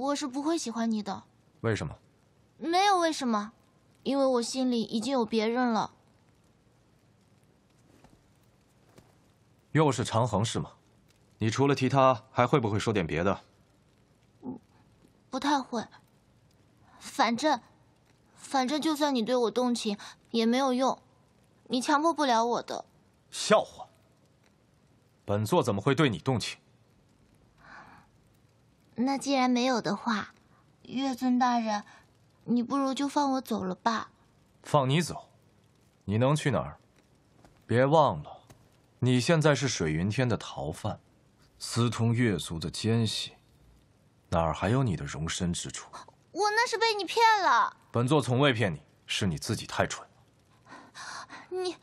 我是不会喜欢你的。 为什么？ 没有为什么，因为我心里已经有别人了。 又是长恒是吗？你除了提他，还会不会说点别的？ 不太会。反正就算你对我动情，也没有用，你强迫不了我的。 笑话！本座怎么会对你动情？ 那既然没有的话，月尊大人，你不如就放我走了吧。 放你走？你能去哪儿？别忘了，你现在是水云天的逃犯，私通月族的奸细，哪儿还有你的容身之处？ 我那是被你骗了。 本座从未骗你，是你自己太蠢了。 你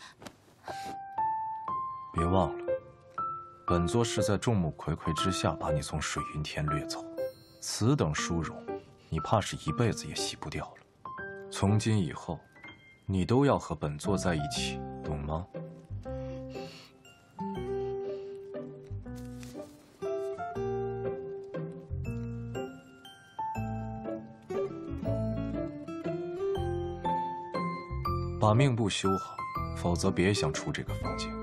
别忘了，本座是在众目睽睽之下把你从水云天掠走，此等殊荣，你怕是一辈子也洗不掉了。从今以后，你都要和本座在一起，懂吗？把命簿修好，否则别想出这个房间。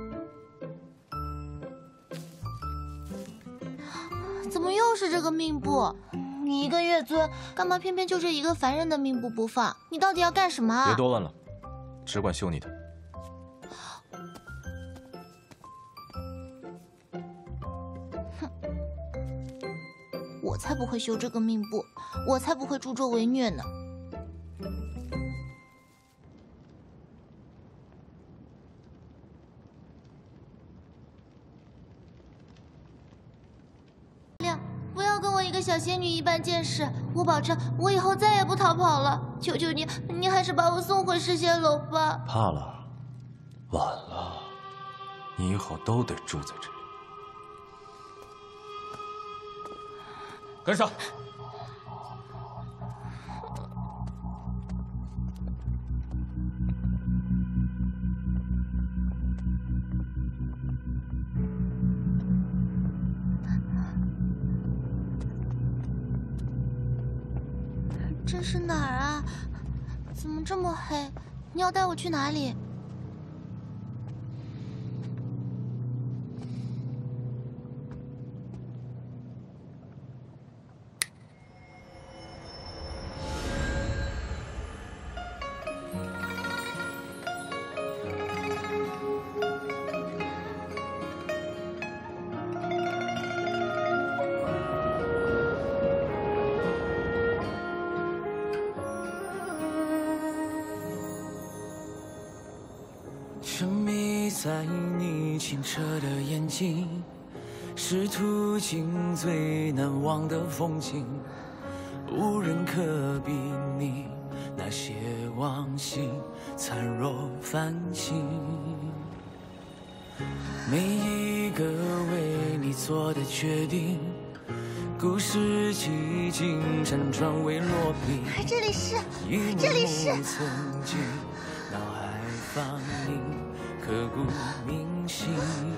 怎么又是这个命簿？你一个月尊，干嘛偏偏就这一个凡人的命簿不放？你到底要干什么啊？ 别多问了，只管修你的。 哼，我才不会修这个命簿，我才不会助纣为虐呢。不要跟我一个小仙女一般见识，我保证我以后再也不逃跑了。求求你，你还是把我送回世仙楼吧。 怕了，晚了，你以后都得住在这里。跟上。 这是哪儿啊？怎么这么黑？你要带我去哪里？ 沉迷在你清澈的眼睛，是途经最难忘的风景，无人可比拟那些往昔灿若繁星。每一个为你做的决定，故事几经辗转未落笔。 这里是， 曾经脑海放映，刻骨铭心，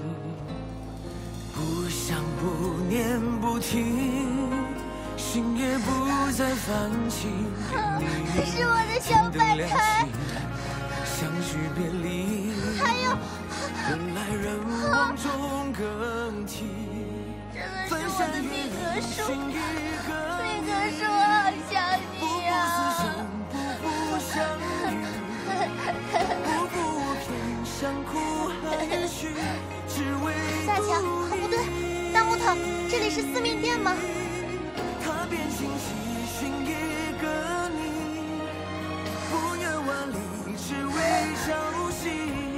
不想不念不听，心也不再泛起。 是我的小白开， 相聚别离， 还有人来人往中更替。 这个是我的毕格书，毕格书，我好想你啊！ 不相遇，不偏向苦海去，只为大强，不对，大木头，这里是司命殿吗？ 他变心细寻一个你，不远万里，只为朝夕。